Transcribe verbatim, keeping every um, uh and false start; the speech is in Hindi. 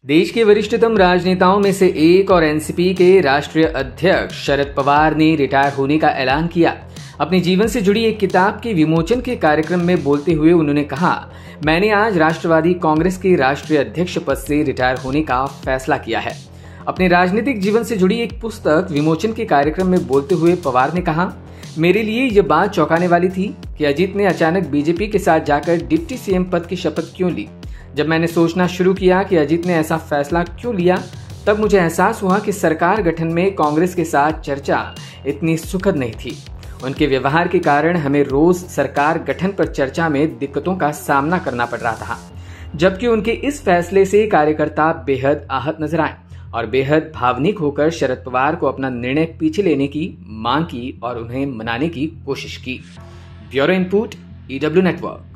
देश के वरिष्ठतम राजनेताओं में से एक और एनसीपी के राष्ट्रीय अध्यक्ष शरद पवार ने रिटायर होने का ऐलान किया। अपने जीवन से जुड़ी एक किताब के विमोचन के कार्यक्रम में बोलते हुए उन्होंने कहा, मैंने आज राष्ट्रवादी कांग्रेस के राष्ट्रीय अध्यक्ष पद से रिटायर होने का फैसला किया है। अपने राजनीतिक जीवन से जुड़ी एक पुस्तक विमोचन के कार्यक्रम में बोलते हुए पवार ने कहा, मेरे लिए यह बात चौंकाने वाली थी कि अजीत ने अचानक बीजेपी के साथ जाकर डिप्टी सीएम पद की शपथ क्यों ली। जब मैंने सोचना शुरू किया कि अजीत ने ऐसा फैसला क्यों लिया, तब मुझे एहसास हुआ कि सरकार गठन में कांग्रेस के साथ चर्चा इतनी सुखद नहीं थी। उनके व्यवहार के कारण हमें रोज सरकार गठन पर चर्चा में दिक्कतों का सामना करना पड़ रहा था, जबकि उनके इस फैसले से कार्यकर्ता बेहद आहत नजर आए और बेहद भावनिक होकर शरद पवार को अपना निर्णय पीछे लेने की मांग की और उन्हें मनाने की कोशिश की। Bureau input, EW network.